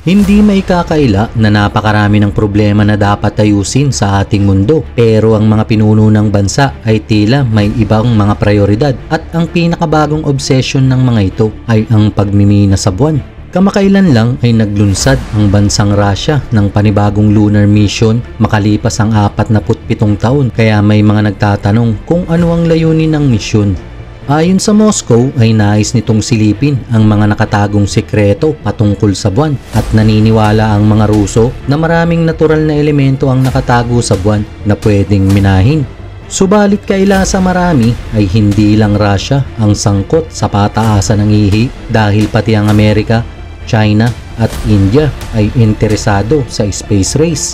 Hindi maikakaila na napakarami ng problema na dapat ayusin sa ating mundo, pero ang mga pinuno ng bansa ay tila may ibang mga prioridad at ang pinakabagong obsession ng mga ito ay ang pagmimina sa buwan. Kamakailan lang ay naglunsad ang bansang Russia ng panibagong lunar mission makalipas ang 47 taon, kaya may mga nagtatanong kung ano ang layunin ng misyon. Ayon sa Moscow ay nais nitong silipin ang mga nakatagong sikreto patungkol sa buwan at naniniwala ang mga Ruso na maraming natural na elemento ang nakatago sa buwan na pwedeng minahin. Subalit kaila sa marami ay hindi lang Russia ang sangkot sa pataasan ng ihi dahil pati ang Amerika, China at India ay interesado sa space race.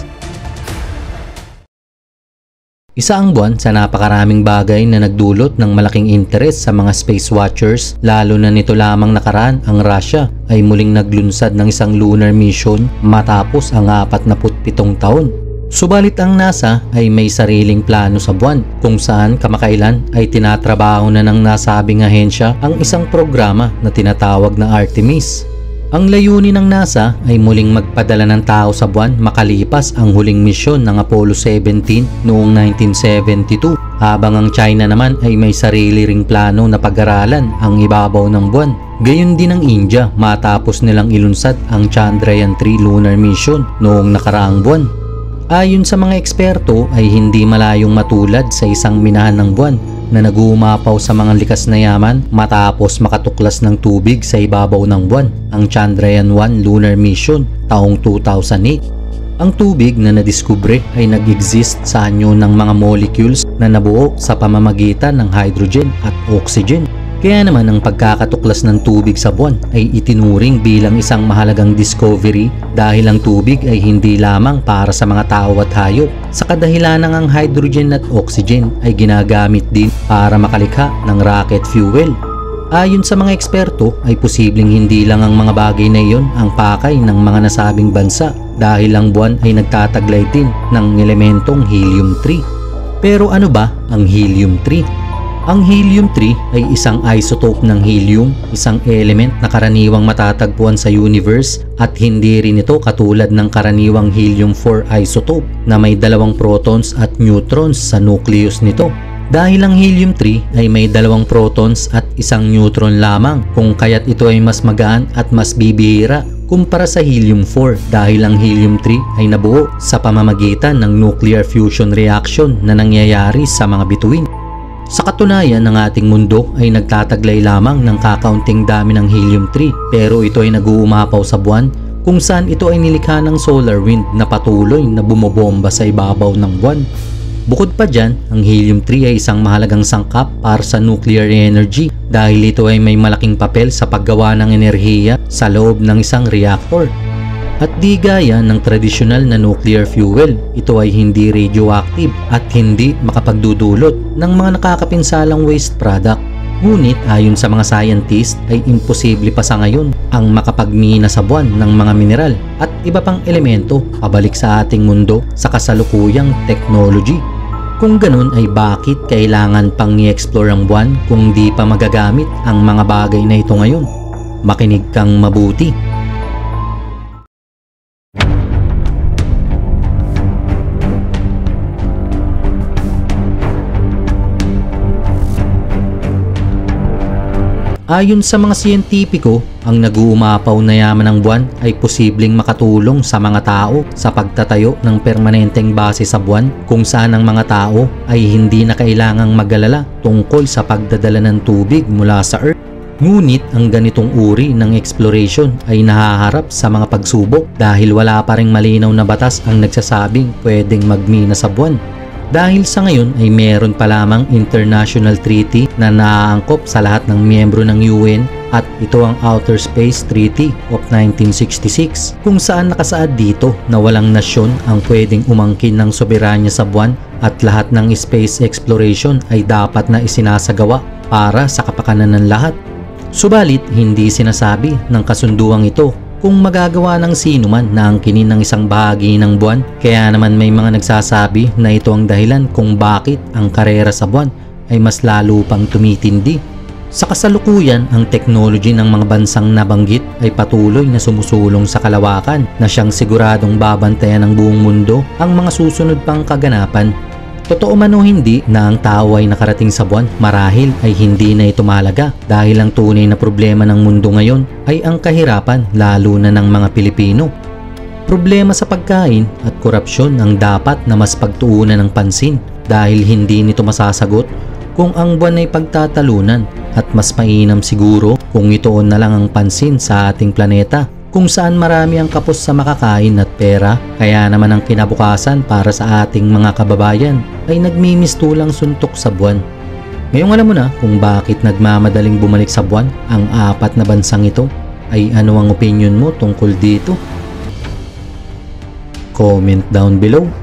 Isa ang buwan sa napakaraming bagay na nagdulot ng malaking interes sa mga space watchers, lalo na nito lamang nakaraan ang Russia ay muling naglunsad ng isang lunar mission matapos ang 47 taon. Subalit ang NASA ay may sariling plano sa buwan kung saan kamakailan ay tinatrabaho na ng nasabing ahensya ang isang programa na tinatawag na Artemis. Ang layunin ng NASA ay muling magpadala ng tao sa buwan makalipas ang huling misyon ng Apollo 17 noong 1972, habang ang China naman ay may sarili ring plano na pag-aralan ang ibabaw ng buwan. Gayon din ang India matapos nilang ilunsad ang Chandrayaan-3 lunar mission noong nakaraang buwan. Ayon sa mga eksperto ay hindi malayong matulad sa isang minahan ng buwan na naguumapaw sa mga likas na yaman matapos makatuklas ng tubig sa ibabaw ng buwan, ang Chandrayaan-1 lunar mission taong 2008. Ang tubig na nadiskubre ay nag-exist sa anyo ng mga molecules na nabuo sa pamamagitan ng hydrogen at oxygen. Kaya naman ang pagkakatuklas ng tubig sa buwan ay itinuring bilang isang mahalagang discovery dahil ang tubig ay hindi lamang para sa mga tao at hayop. Sa kadahilanang ang hydrogen at oxygen ay ginagamit din para makalikha ng rocket fuel. Ayon sa mga eksperto ay posibleng hindi lang ang mga bagay na iyon ang pakay ng mga nasabing bansa dahil ang buwan ay nagtataglay din ng elementong helium-3. Pero ano ba ang helium-3? Ang helium-3 ay isang isotope ng helium, isang element na karaniwang matatagpuan sa universe at hindi rin ito katulad ng karaniwang helium-4 isotope na may dalawang protons at neutrons sa nucleus nito. Dahil ang helium-3 ay may dalawang protons at isang neutron lamang, kung kaya't ito ay mas magaan at mas bibihira kumpara sa helium-4 dahil ang helium-3 ay nabuo sa pamamagitan ng nuclear fusion reaction na nangyayari sa mga bituin. Sa katunayan, ang ating mundo ay nagtataglay lamang ng kakaunting dami ng helium-3 pero ito ay nag-uumapaw sa buwan kung saan ito ay nilikha ng solar wind na patuloy na bumobomba sa ibabaw ng buwan. Bukod pa dyan, ang helium-3 ay isang mahalagang sangkap para sa nuclear energy dahil ito ay may malaking papel sa paggawa ng enerhiya sa loob ng isang reactor. At di gaya ng tradisyonal na nuclear fuel, ito ay hindi radioactive at hindi makapagdudulot ng mga nakakapinsalang waste product. Ngunit ayon sa mga scientist ay imposible pa sa ngayon ang makapagmina sa buwan ng mga mineral at iba pang elemento pabalik sa ating mundo sa kasalukuyang technology. Kung ganun ay bakit kailangan pang i-explore ang buwan kung di pa magagamit ang mga bagay na ito ngayon? Makinig kang mabuti. Ayon sa mga siyentipiko, ang nag-uumapaw na yaman ng buwan ay posibleng makatulong sa mga tao sa pagtatayo ng permanenteng base sa buwan kung saan ang mga tao ay hindi na kailangang mag-alala tungkol sa pagdadala ng tubig mula sa Earth. Ngunit ang ganitong uri ng exploration ay nahaharap sa mga pagsubok dahil wala pa ring malinaw na batas ang nagsasabing pwedeng magmina sa buwan. Dahil sa ngayon ay meron pa lamang international treaty na naaangkop sa lahat ng miyembro ng UN at ito ang Outer Space Treaty of 1966 kung saan nakasaad dito na walang nasyon ang pwedeng umangkin ng soberanya sa buwan at lahat ng space exploration ay dapat na isinasagawa para sa kapakanan ng lahat. Subalit hindi sinasabi ng kasunduang ito kung magagawa ng sino man na angkinin ng isang bahagi ng buwan, kaya naman may mga nagsasabi na ito ang dahilan kung bakit ang karera sa buwan ay mas lalo pang tumitindi. Sa kasalukuyan, ang technology ng mga bansang nabanggit ay patuloy na sumusulong sa kalawakan na siyang siguradong babantayan ng buong mundo ang mga susunod pang kaganapan. Totoo man o hindi na ang tao ay nakarating sa buwan, marahil ay hindi na ito mahalaga dahil ang tunay na problema ng mundo ngayon ay ang kahirapan, lalo na ng mga Pilipino. Problema sa pagkain at korupsyon ang dapat na mas pagtuunan ng pansin dahil hindi nito masasagot kung ang buwan ay pagtatalunan, at mas mainam siguro kung itoon na lang ang pansin sa ating planeta kung saan marami ang kapos sa makakain at pera, kaya naman ang kinabukasan para sa ating mga kababayan ay nagmimistulang suntok sa buwan. Ngayong alam mo na kung bakit nagmamadaling bumalik sa buwan ang 4 na bansang ito, ay ano ang opinion mo tungkol dito? Comment down below.